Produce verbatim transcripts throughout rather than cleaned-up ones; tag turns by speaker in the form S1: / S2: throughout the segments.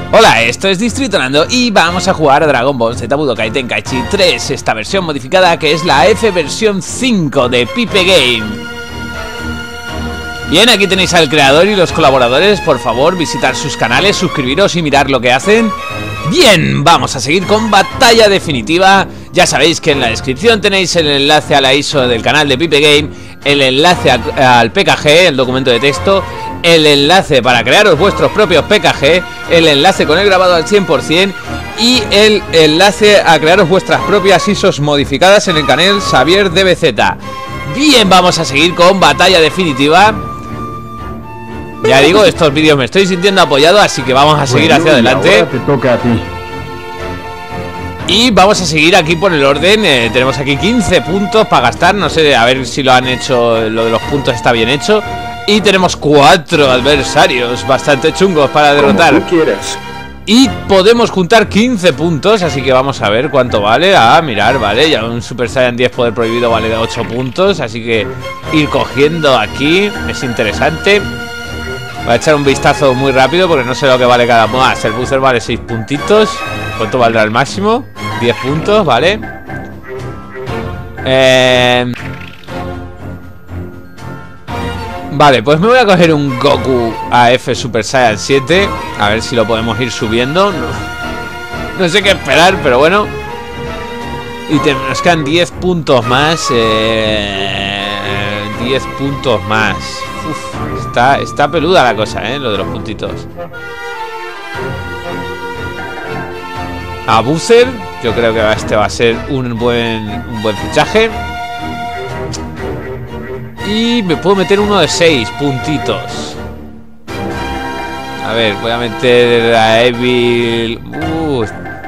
S1: Hola, esto es Distrito Nando y vamos a jugar a Dragon Ball Z Budokai Tenkaichi tres, esta versión modificada que es la F versión cinco de Pipe Game. Bien, aquí tenéis al creador y los colaboradores. Por favor, visitar sus canales, suscribiros y mirar lo que hacen. Bien, vamos a seguir con batalla definitiva. Ya sabéis que en la descripción tenéis el enlace a la I S O del canal de Pipe Game, el enlace a, al P K G, el documento de texto, el enlace para crearos vuestros propios P K G, el enlace con el grabado al cien por cien y el enlace a crearos vuestras propias I S Os modificadas en el canal Xavier D B Z. Bien, vamos a seguir con batalla definitiva. Ya digo, estos vídeos me estoy sintiendo apoyado, así que vamos a seguir bueno, hacia adelante.
S2: Ahora te toca a ti.
S1: Y vamos a seguir aquí por el orden. eh, Tenemos aquí quince puntos para gastar. No sé, a ver si lo han hecho. Lo de los puntos está bien hecho. Y tenemos cuatro adversarios bastante chungos para derrotar.
S2: Como tú quieras.
S1: Y podemos juntar quince puntos, así que vamos a ver cuánto vale. Ah, mirar, vale, ya un Super Saiyan diez poder prohibido vale de ocho puntos. Así que ir cogiendo aquí es interesante. Voy a echar un vistazo muy rápido porque no sé lo que vale cada moda. El booster vale seis puntitos. ¿Cuánto valdrá el máximo? diez puntos, vale. Eh... Vale, pues me voy a coger un Goku A F Super Saiyan siete. A ver si lo podemos ir subiendo. No, no sé qué esperar, pero bueno. Y te, nos quedan diez puntos más. eh... diez puntos más. Uf, está, está peluda la cosa, ¿eh? Lo de los puntitos. A Booster, yo creo que este va a ser un buen, un buen fichaje. Y me puedo meter uno de seis puntitos. A ver, voy a meter a Evil... Uh.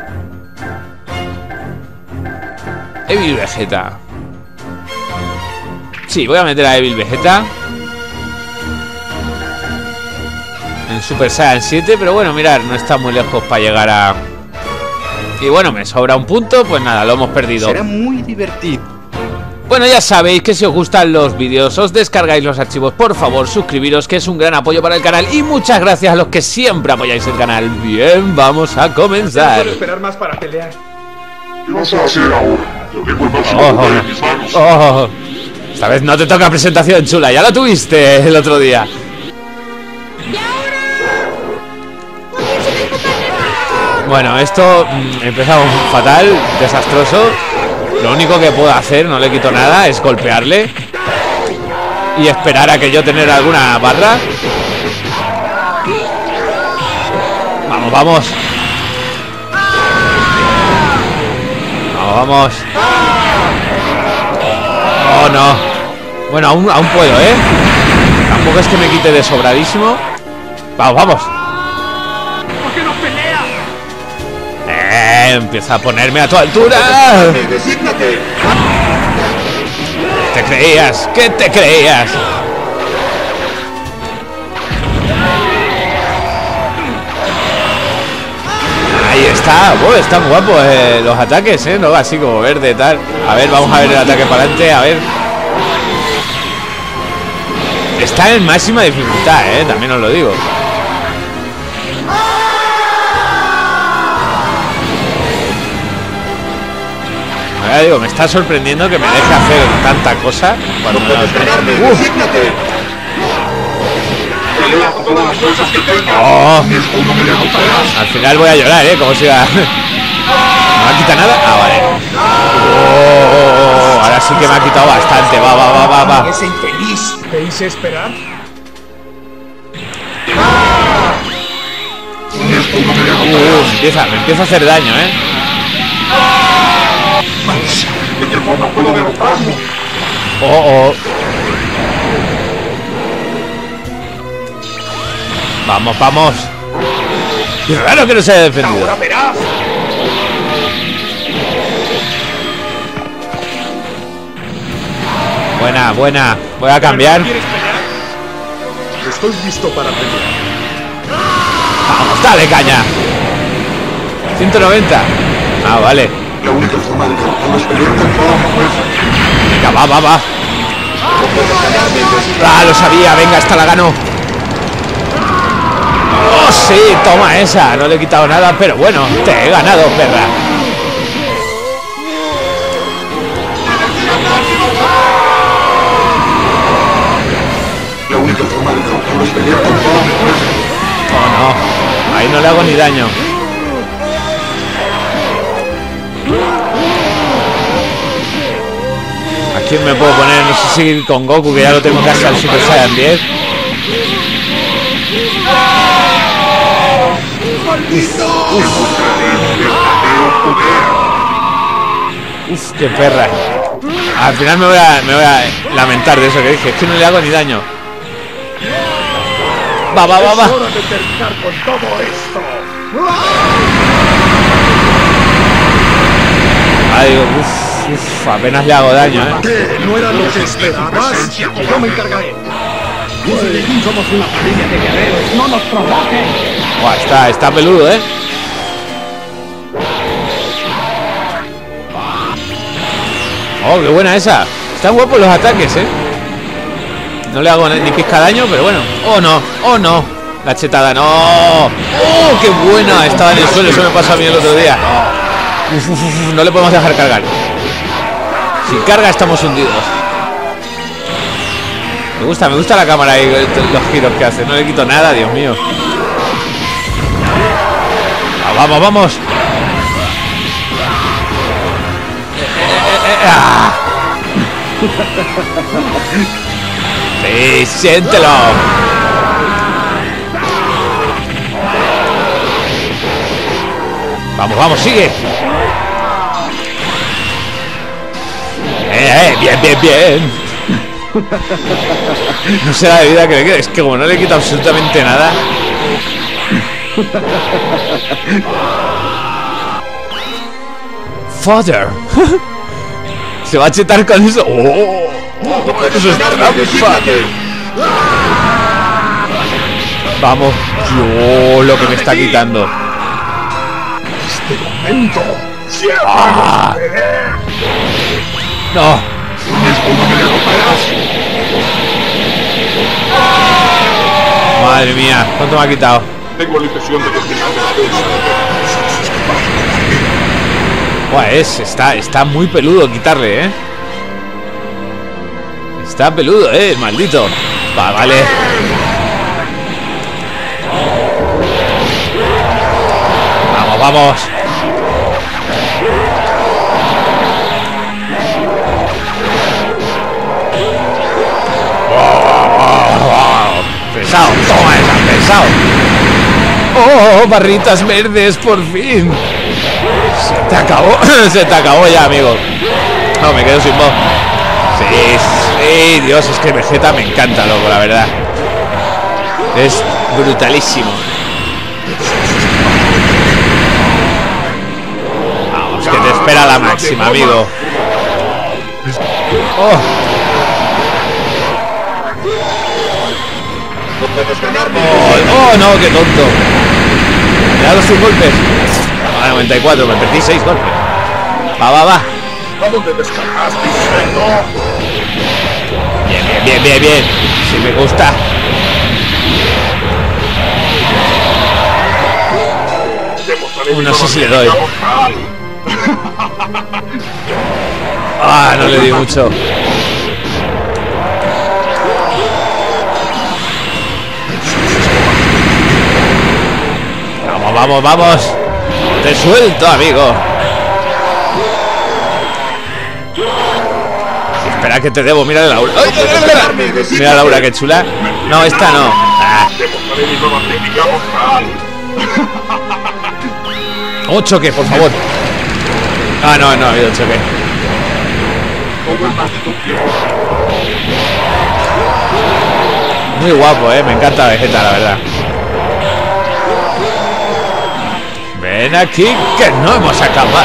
S1: Evil Vegeta. Sí, voy a meter a Evil Vegeta en Super Saiyan siete, pero bueno, mirar, no está muy lejos para llegar a... Y bueno, me sobra un punto, pues nada, lo hemos perdido.
S2: Será muy divertido.
S1: Bueno, ya sabéis que si os gustan los vídeos, os descargáis los archivos, por favor, suscribiros, que es un gran apoyo para el canal. Y muchas gracias a los que siempre apoyáis el canal. Bien, vamos a comenzar.
S2: No puedo esperar más para pelear.
S3: ¿Qué vas a hacer ahora? Yo tengo el máximo
S1: Oh,
S3: poder en mis manos.
S1: oh. Esta vez no te toca presentación, chula, ya la tuviste el otro día. Bueno, esto mmm, empezamos fatal, desastroso. Lo único que puedo hacer, no le quito nada, es golpearle y esperar a que yo tener alguna barra. Vamos, vamos. Vamos, vamos. Oh, no. Bueno, aún, aún puedo, ¿eh? Tampoco es que me quite de sobradísimo. Vamos, vamos.
S2: ¿Por qué no pelea?
S1: Eh, empieza a ponerme a tu altura.
S3: ¡Desígnate!
S1: ¿Qué te creías? ¿Qué te creías? Ahí está. Oh, están guapos eh, los ataques, ¿eh? No, así como verde, tal. A ver, vamos a ver el ataque para adelante. A ver. Está en máxima dificultad, ¿eh? También os lo digo. Ya digo, me está sorprendiendo que me deje hacer tanta cosa cuando
S3: ¡No
S1: me
S3: puedes
S1: la...
S3: ganarme!
S1: Uf.
S3: ¡Desígnate! Pelea con todas las fuerzas que tengas.
S1: Oh.
S3: Mi escudo me derrotarás.
S1: Al final voy a llorar, ¿eh? Como si va... ¿No me ha quitado nada? Ah, vale. Oh, oh, oh, ahora sí que me ha quitado bastante. Va, va, va, va, va.
S2: Ese infeliz. ¿Te hice esperar?
S3: Mi escudo me
S1: Uh,
S3: derrotarás.
S1: empieza, me empieza a hacer daño, ¿eh?
S3: ¿De qué forma puedo derrotarlo?
S1: Oh, oh. Vamos, vamos. Qué raro que no se haya defendido.
S2: Ahora verás.
S1: Buena, buena. Voy a cambiar.
S2: ¿Quieres pelear? Estoy listo para pelear.
S1: Vamos, dale caña. ciento noventa. Ah, vale.
S3: La única forma de derrotarlo es pelear con toda mi fuerza.
S1: Venga, va, va, va.
S3: No puedes ganarme, desígnate.
S1: Ah, lo sabía. Venga, esta la gano. ¡Dios! Sí, toma esa. No le he quitado nada, pero bueno, te he ganado, perra.
S3: La única forma de derrotarlo es pelear con toda mi fuerza.
S1: Oh, no. Ahí no le hago ni daño. ¿A quién me puedo poner? No sé si con Goku, que ya lo tengo casi al Super Saiyan diez. Uf, qué perra. Al final me voy a, me voy a lamentar de eso que dije. Es que no le hago ni daño. Va, va, va, va.
S2: Es hora de terminar con todo esto.
S1: Ay, uf, uf, apenas le hago daño, eh.
S2: ¿Qué? ¿No era lo que esperabas?
S4: Yo me encargaré. Dice, somos una familia de guerreros, no nos provoques.
S1: Buah, está, está peludo, eh. Oh, qué buena esa. Están guapos los ataques, eh. No le hago ni pizca daño, pero bueno. Oh, no, oh, no. La chetada, no. Oh, qué buena. Estaba en el suelo, eso me pasó a mí el otro día. Uf, uf, uf, no le podemos dejar cargar. Si carga estamos hundidos. Me gusta, me gusta la cámara y los giros que hace. No le quito nada, Dios mío. Ah, vamos, vamos. Ah. Sí, siéntelo. Vamos, vamos, sigue. Eh, eh, bien, bien, bien. No sé la vida que le queda. Es que como no le quita absolutamente nada. Father. Se va a chetar con eso. Oh, eso es trampa. Vamos. Yo lo que me está quitando.
S2: Este momento.
S1: Ah. No. Madre mía, ¿cuánto me ha quitado?
S3: Tengo la impresión de que el final de la defensa.
S1: Buah, es, está, está muy peludo quitarle, ¿eh? Está peludo, ¿eh? Maldito. Va, vale. Vamos, vamos. Pesado, toma esa, pesado. Oh, barritas verdes, por fin. Se te acabó, se te acabó ya, amigo. No, me quedo sin voz. Sí, sí, Dios, es que Vegeta me encanta, loco, la verdad. Es brutalísimo. Vamos, que te espera la máxima, amigo. Oh. Oh, oh, no, qué tonto. Me ha dado sus golpes. A noventa y cuatro, me perdí seis golpes. Va, va, va.
S2: ¿A dónde descargaste, cerdo?
S1: Bien, bien, bien, bien, bien. Sí me gusta. Uh, no sé si le doy. Ah, no le di mucho. Vamos, vamos, vamos. Te suelto, amigo. Espera que te debo, mira Laura. ¡Ay, ay, ay, ay! Mira Laura, qué chula. No, esta no. Ah. Un choque, por favor. Ah, no, no ha habido choque. Muy guapo, eh. Me encanta Vegeta, la verdad. Ven aquí, que no hemos acabado.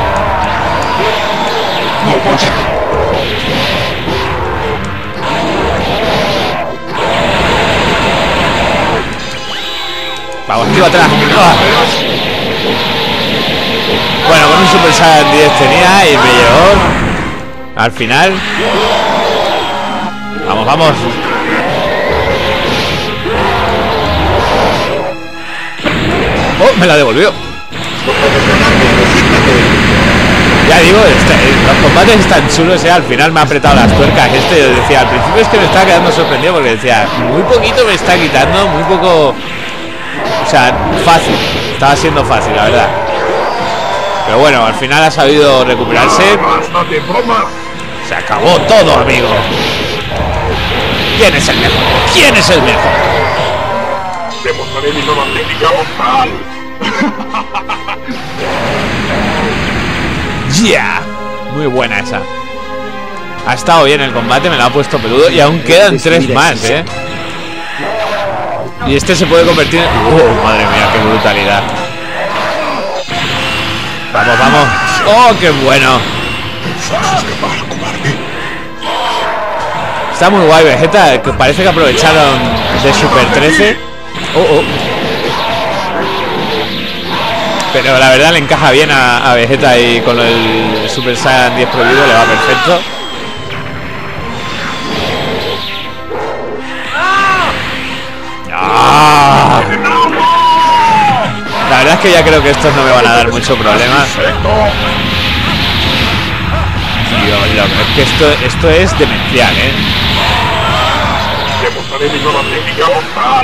S1: Vamos, tío, atrás. ¡Ah! Bueno, con un Super Saiyan diez tenía y me llevó al final. Vamos, vamos. Me la devolvió. Ya digo, este, los combates están chulos, ¿eh? Al final me ha apretado las tuercas. Este yo decía, al principio es que me estaba quedando sorprendido porque decía, muy poquito me está quitando, muy poco. O sea, fácil. Estaba siendo fácil, la verdad. Pero bueno, al final ha sabido recuperarse. Se acabó todo, amigo. ¿Quién es el mejor? ¿Quién es el mejor?
S3: Demostraré mi nueva técnica mortal.
S1: ¡Ya! Yeah. Muy buena esa. Ha estado bien el combate, me la ha puesto peludo. Y aún quedan tres más, ¿eh? Y este se puede convertir en... ¡Oh, madre mía, qué brutalidad! Vamos, vamos. ¡Oh, qué bueno! Está muy guay, Vegeta. Que parece que aprovecharon de Super trece. Oh, oh. Pero la verdad le encaja bien a, a Vegeta y con el Super Saiyan diez prohibido le va perfecto. ¡Ah! La verdad es que ya creo que estos no me van a dar mucho problema. Tío, loco, es que esto, esto es demencial, ¿eh?
S3: Demostraré mi nueva técnica mortal.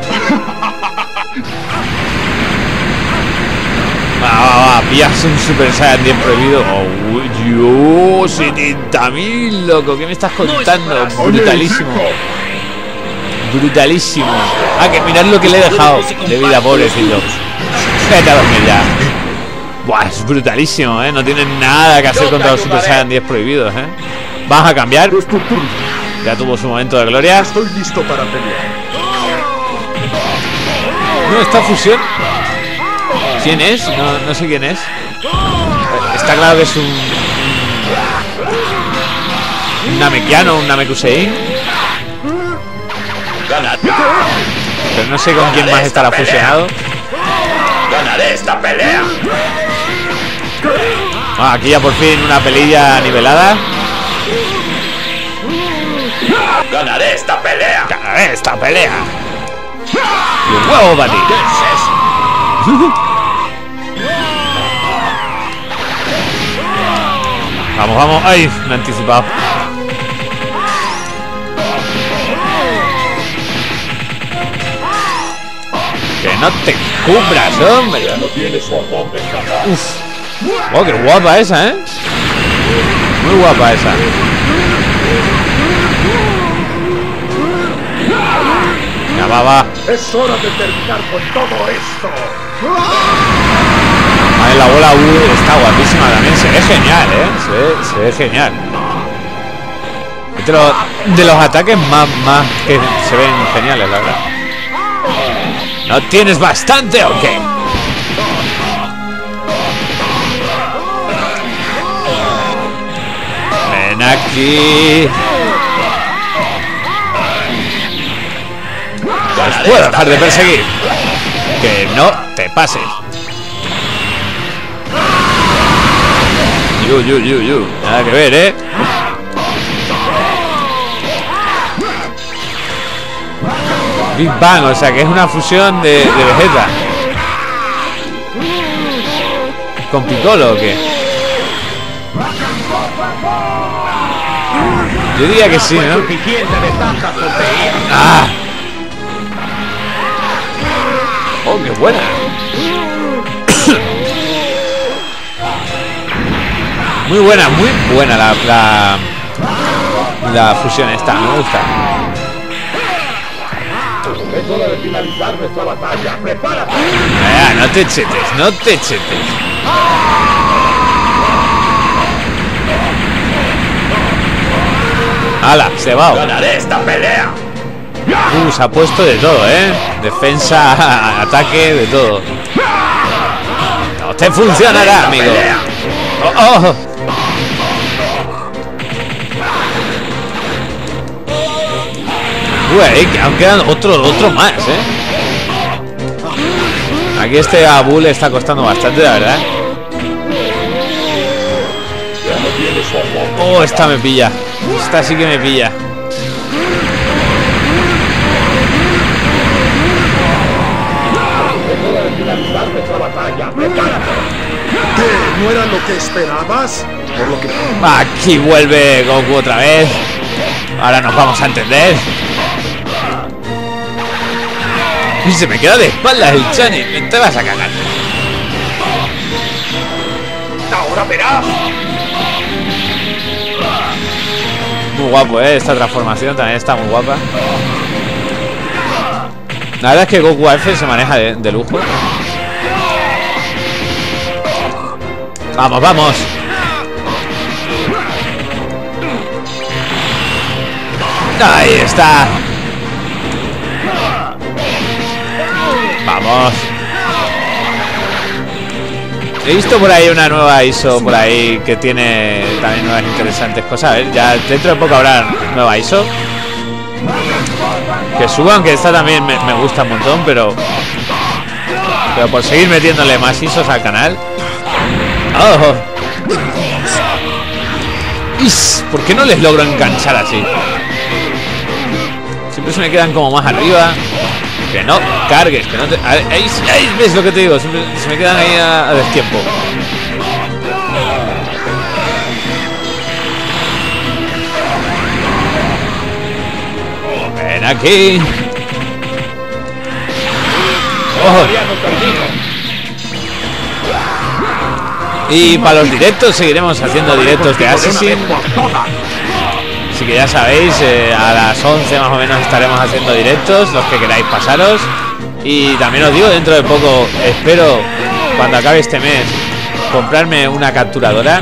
S1: Va, va, va, pillas un Super Saiyan diez prohibido. Oh, Dios, setenta mil, loco, ¿qué me estás contando? Brutalísimo. Brutalísimo. Ah, que mirad lo que le he dejado de vida, pobrecito. Vete a dormir ya. Buah, es brutalísimo, ¿eh? No tienen nada que hacer contra los Super Saiyan diez prohibidos, ¿eh? Vamos a cambiar. Ya tuvo su momento de gloria.
S2: Estoy listo para pelear.
S1: No, esta fusión. ¿Quién es? No, no sé quién es. Está claro que es un... Un Namekiano, un Namekusein. Pero no sé con quién más estará fusionado.
S3: Ganaré esta pelea.
S1: Ah, aquí ya por fin una pelilla nivelada.
S3: Ganaré esta pelea.
S1: Ganaré esta pelea. Y un huevo para ti.
S3: ¿Qué es eso?
S1: Vamos, vamos. Ay, me he anticipado. Que no te cubras, hombre. Uf. Oh, qué guapa esa, ¿eh? Muy guapa esa. Ya va, va.
S2: Es hora de terminar con todo esto.
S1: Ay, la bola U está guapísima también. Se ve genial, ¿eh? Se ve, se ve genial. Es de los, de los ataques más, más que se ven geniales, la verdad. ¿No tienes bastante o qué? Ven aquí. Pues puedo dejar de perseguir. Que no te pases. Yu, yu, yu, yu. Nada que ver, ¿eh? Big Bang, o sea que es una fusión de, de Vegeta. ¿Con Piccolo o qué? Yo diría que sí, ¿no? ¡Ah! ¡Oh, qué buena! Muy buena, muy buena la, la, la fusión esta, me gusta.
S2: Es hora de finalizar nuestra batalla. ¡Prepárate!
S1: Ah, no te chetes, no te chetes. ¡Hala! Se va.
S3: Ganaré esta pelea.
S1: Uh, se ha puesto de todo, ¿eh? Defensa, ataque, de todo. No te funcionará, amigo. Oh, oh. Uy, que aún quedan otro, otro más, ¿eh? Aquí este Abu le está costando bastante, la verdad. Oh, esta me pilla. Esta sí que me pilla.
S2: era lo que esperabas? Por lo que...
S1: Aquí vuelve Goku otra vez. Ahora nos vamos a entender. Y se me queda de espaldas el Chani. Te vas a cagar.
S3: Ahora verás.
S1: Muy guapo, eh. Esta transformación también está muy guapa. La verdad es que Goku A F se maneja de, de lujo. Vamos, vamos. Ahí está. Vamos. He visto por ahí una nueva I S O por ahí que tiene también nuevas interesantes cosas. A ver, ya dentro de poco habrá nueva I S O que suban, que esta también me, me gusta un montón, pero pero por seguir metiéndole más I S Os al canal. Oh. Is, ¿por qué no les logro enganchar así? Siempre se me quedan como más arriba. Que no cargues, que no te... Ahí, ahí ves lo que te digo, siempre se me quedan ahí a, a destiempo. Ven aquí. Oh. Y para los directos seguiremos haciendo directos de Assassin. Así que ya sabéis, eh, a las once más o menos estaremos haciendo directos, los que queráis pasaros. Y también os digo, dentro de poco, espero, cuando acabe este mes, comprarme una capturadora.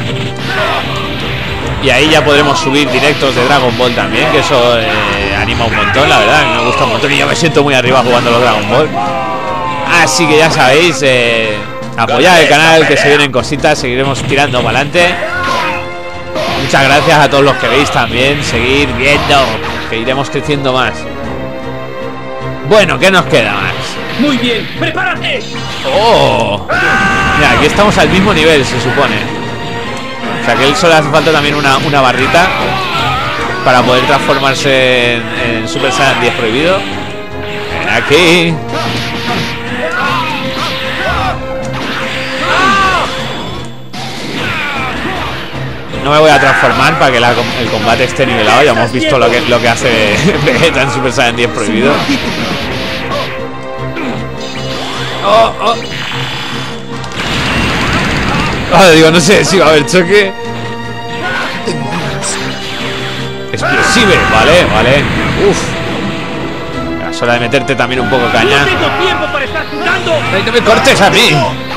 S1: Y ahí ya podremos subir directos de Dragon Ball también, que eso eh, anima un montón, la verdad, me gusta un montón. Y yo me siento muy arriba jugando los Dragon Ball. Así que ya sabéis, eh, apoyad el canal, que se vienen cositas, seguiremos tirando para adelante. Muchas gracias a todos los que veis también. Seguir viendo, que iremos creciendo más. Bueno, ¿qué nos queda más?
S4: Muy bien, prepárate.
S1: Oh, mira, aquí estamos al mismo nivel, se supone. O sea que él solo hace falta también una, una barrita para poder transformarse en, en Super Saiyan diez prohibido. Ven aquí. No me voy a transformar para que la, el combate esté nivelado. Ya hemos visto lo que, lo que hace Vegeta en Super Saiyan diez prohibido. Oh, oh. Ah, digo, no sé si va a haber choque. Explosive, vale, vale. Uf. Es hora de meterte también un poco caña.
S4: No tengo tiempo para estar jugando.
S1: Ay, no me cortes a mí.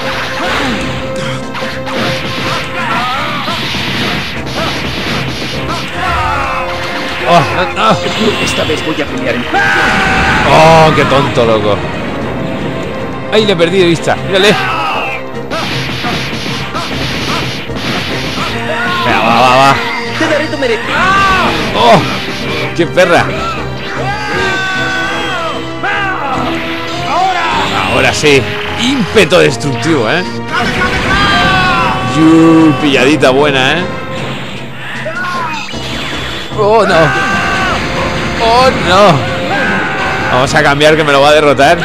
S1: Oh, no, no.
S4: Esta vez voy a pelear en...
S1: Oh, qué tonto, loco. Ay, le he perdido vista. Mírale. Venga, va, va, va.
S4: Te daré tu mere...
S1: Oh, qué perra. Ahora sí. Ímpeto destructivo, eh. Yuuu, pilladita buena, eh. Oh, no. Oh, no. Vamos a cambiar, que me lo va a derrotar.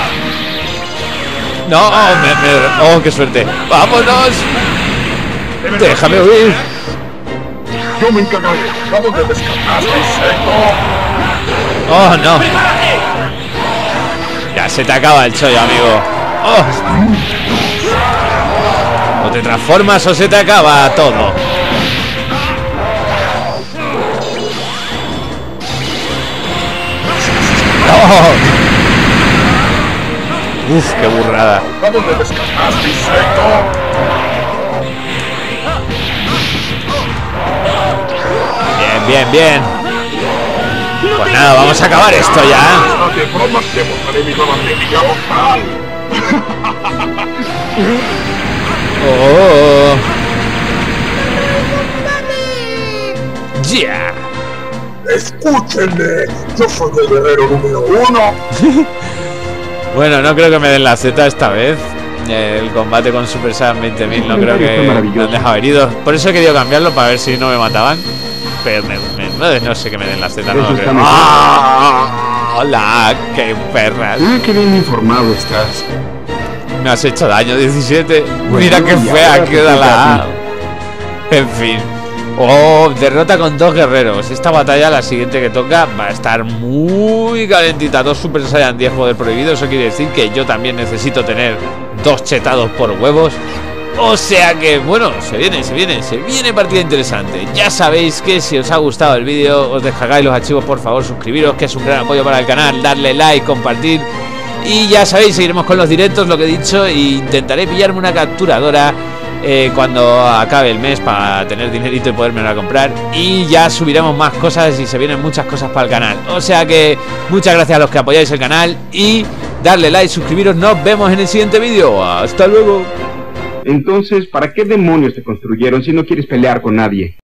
S1: No, oh, me, me, oh, qué suerte. Vámonos. Déjame huir.
S3: Yo me encargaré. Vamos de descargar seco.
S1: Oh, no. Ya se te acaba el chollo, amigo. Oh. O te transformas o se te acaba todo. Oh. Uf, qué burrada.
S3: Vamos de descargar seco.
S1: Bien, bien, bien. Pues nada, vamos a acabar esto ya.
S3: No te bromas, te mostraré mi nueva técnica mortal.
S1: Oh. Ya.
S3: Escúchenme, yo soy el guerrero número uno.
S1: Bueno, no creo que me den la Z esta vez. El combate con Super Saiyan veinte mil no creo que me han dejado heridos. Por eso he querido cambiarlo, para ver si no me mataban. Pero me, me, no, no sé que me den la Z, no lo creo. ¡Ah! Hola, qué perras.
S3: Ah, qué bien informado estás.
S1: me has hecho daño, diecisiete. Mira
S3: Bueno,
S1: qué
S3: y
S1: fea
S3: ahora te
S1: queda
S3: toca
S1: la
S3: a
S1: A. En fin. Oh, derrota con dos guerreros. Esta batalla, la siguiente que toca, va a estar muy calentita. Dos Super Saiyan diez poder prohibido. Eso quiere decir que yo también necesito tener dos chetados por huevos. O sea que, bueno, se viene, se viene, se viene partida interesante. Ya sabéis que si os ha gustado el vídeo, os descargáis los archivos, por favor, suscribiros, que es un gran apoyo para el canal, darle like, compartir. Y ya sabéis, seguiremos con los directos, lo que he dicho, e intentaré pillarme una capturadora eh, cuando acabe el mes para tener dinerito y podérmela comprar. Y ya subiremos más cosas y se vienen muchas cosas para el canal. O sea que muchas gracias a los que apoyáis el canal y darle like, suscribiros. Nos vemos en el siguiente vídeo. Hasta luego.
S3: Entonces, ¿para qué demonios te construyeron si no quieres pelear con nadie?